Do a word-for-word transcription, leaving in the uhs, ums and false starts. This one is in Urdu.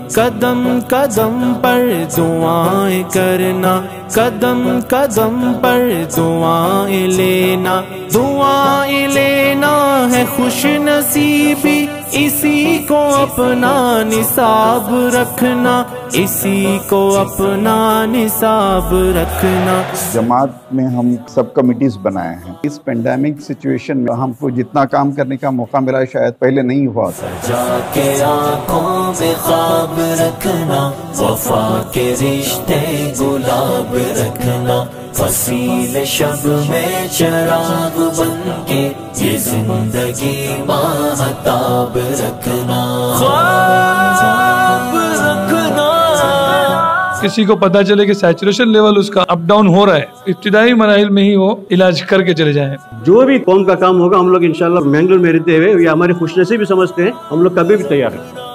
قدم قدم پر دعائیں کرنا، قدم قدم پر دعائیں لینا، دعائیں لینا ہے خوش نصیبی، اسی کو اپنا نصاب رکھنا، اسی کو اپنا نصاب رکھنا۔ جماعت میں ہم سب کمیٹیز بنائے ہیں۔ اس پینڈیمک سچویشن میں ہم کو جتنا کام کرنے کا موقع ملا شاید پہلے نہیں ہوا تھا۔ سجا کے آنکھوں میں خواب رکھنا، وفا کے رشتے گلاب رکھنا، فصیل شب میں چراغ بن کے یہ زندگی ماہتاب رکھنا، خواب رکھنا۔ کسی کو پتا چلے کہ سیچوریشن لیول اس کا اپ ڈاؤن ہو رہا ہے، ابتدائی مراحل میں ہی وہ علاج کر کے چلے جائیں۔ جو بھی قوم کا کام ہوگا ہم لوگ انشاءاللہ مینگلور میں رہتے ہوئے یا ہماری خوش نصیبی سمجھتے ہیں، ہم لوگ کبھی بھی تیار ہیں۔